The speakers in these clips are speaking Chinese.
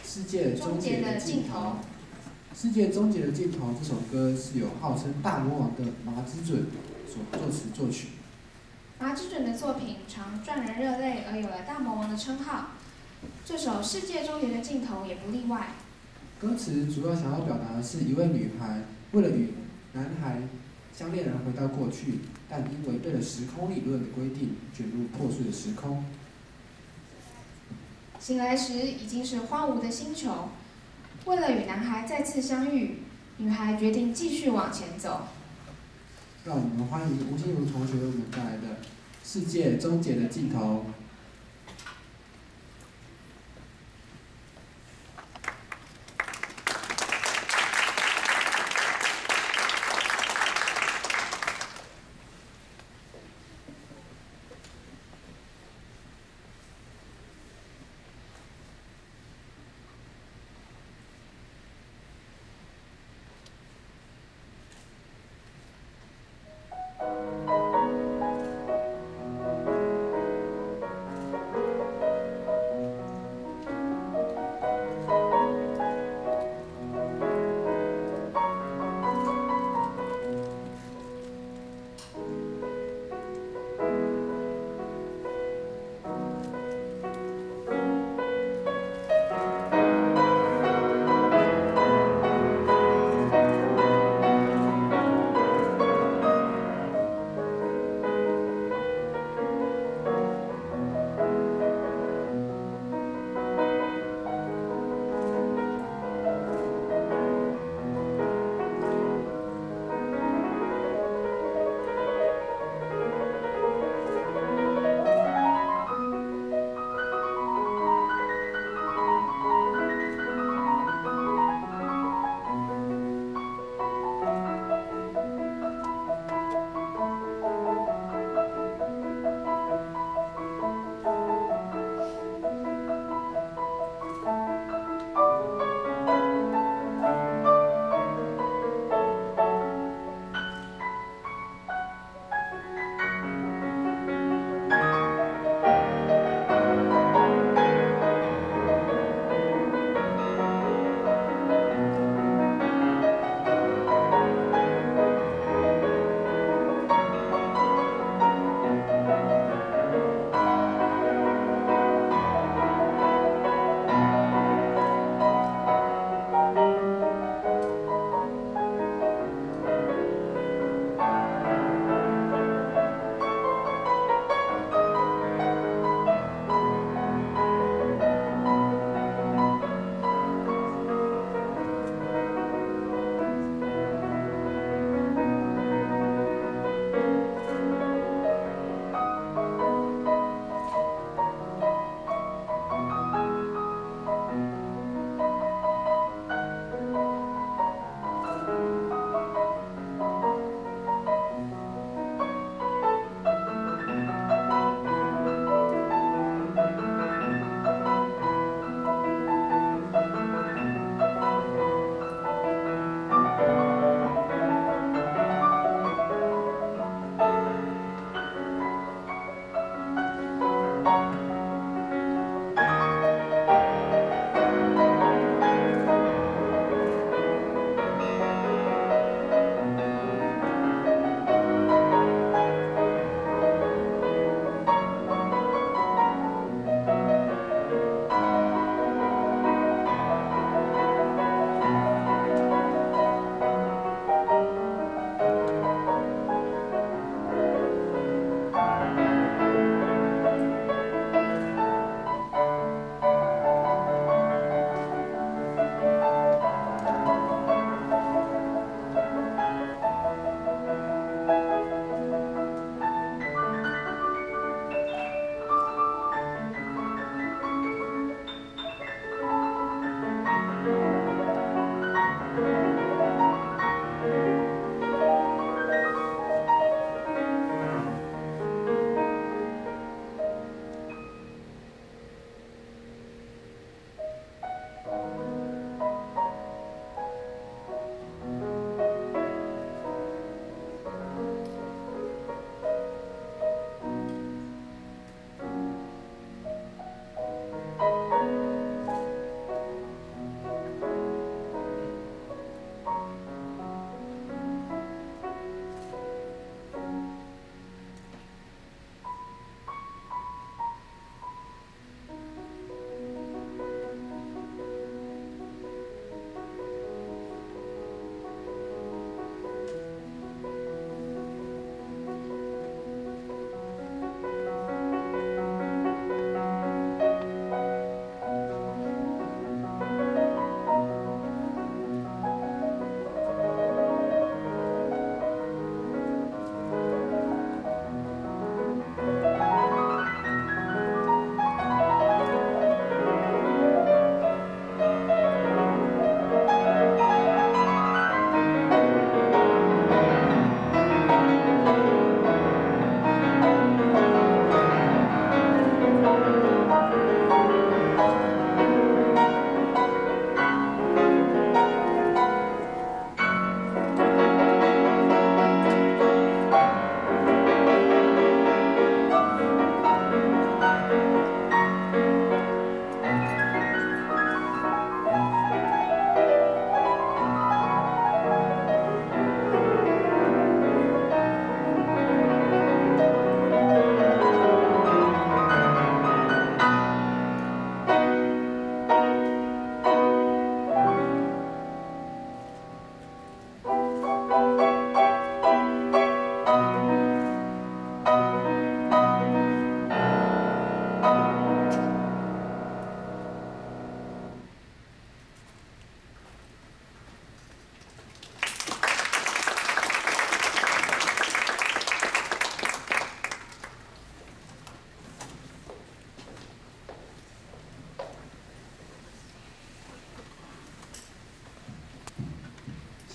世界终结的尽头。世界终结的尽头这首歌是由号称大魔王的麻之准所作词作曲。 麻之准的作品常赚人热泪，而有了大魔王的称号。这首《世界终结的尽头》也不例外。 歌词主要想要表达的是一位女孩为了与男孩相恋而回到过去，但因违背了时空理论的规定，卷入破碎的时空。 醒来时已经是荒芜的星球，为了与男孩再次相遇，女孩决定继续往前走。 让我们欢迎吴心如同学为我们带来的《世界终结的尽头》。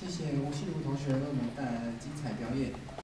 谢谢吴心如同学为我们带来的精彩表演。